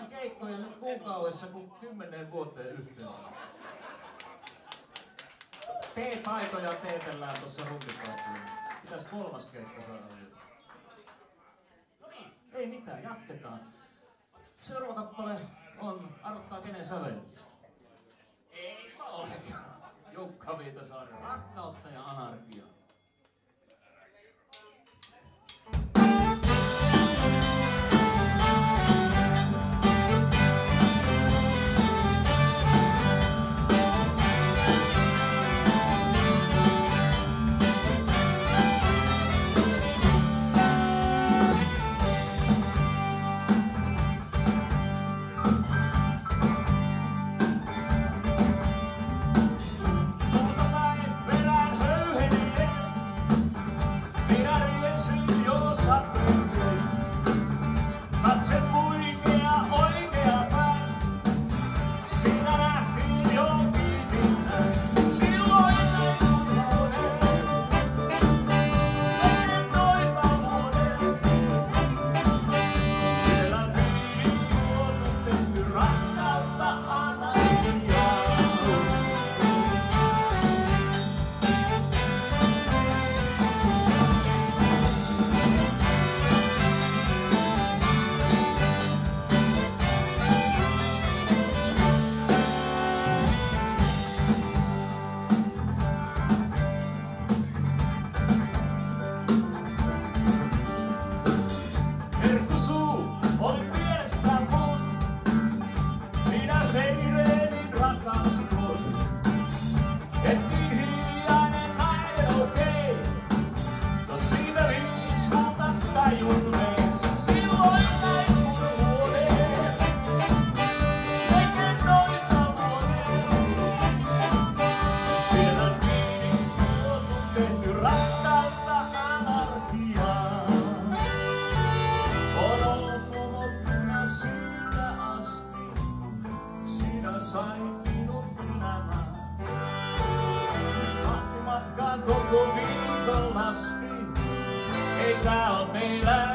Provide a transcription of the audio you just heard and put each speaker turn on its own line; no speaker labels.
keikkoja kuukaudessa kuin 10 vuoteen yhteensä. T-taitoja teetellään tuossa rumpipalveluun. Pitäis 3. keikka saada vielä. No niin, ei mitään, jatketaan. Seuraava kappale on, arvottaa kenen sävellys. Ei olekaan. Jukka Viitasaari, Rakkautta ja anarkiaa. Koko viikon asti, ei tää on meillä